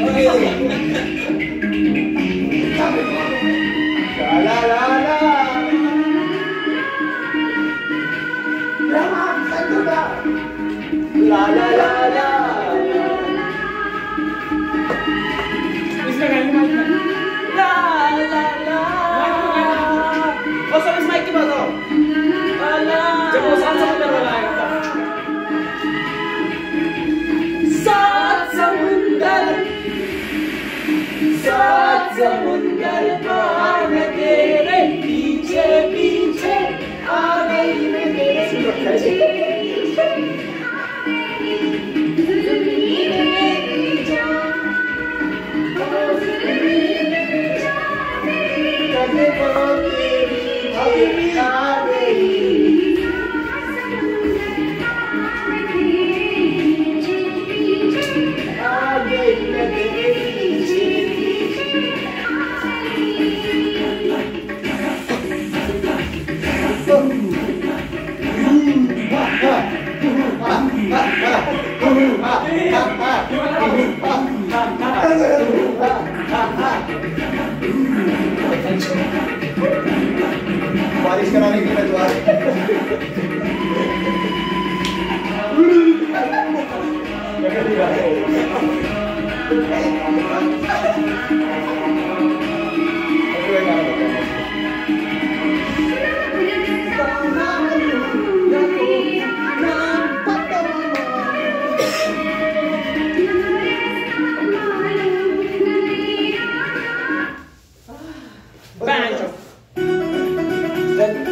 La la la la. La la la la. Isme kan ini mic. La la la. Oh, sama mic ba to? La la. Jauh saan sa kamera wala ka pa. सात समुंदर पार मैं तेरे पीछे पीछे आ गई मैं तेरे बारिश कराने की मैं दुआ Banjo.